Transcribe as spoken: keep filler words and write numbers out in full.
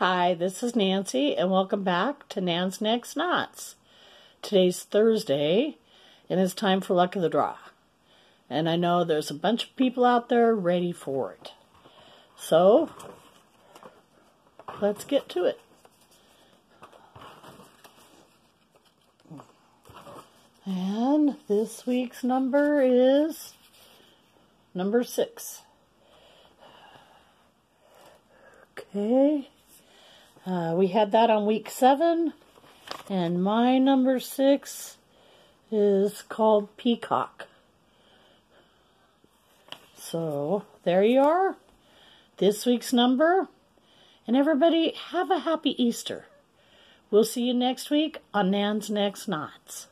Hi, this is Nancy, and welcome back to Nan's Next Knots. Today's Thursday, and it's time for Luck of the Draw. And I know there's a bunch of people out there ready for it. So, let's get to it. And this week's number is number six. Okay. Uh, we had that on week seven, and my number six is called Peacock. So, there you are, this week's number, and everybody have a happy Easter. We'll see you next week on Nan's Next Knots.